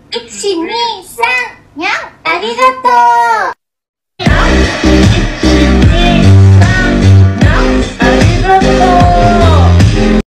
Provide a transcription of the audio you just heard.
1、2、3、にゃん。ありがとう。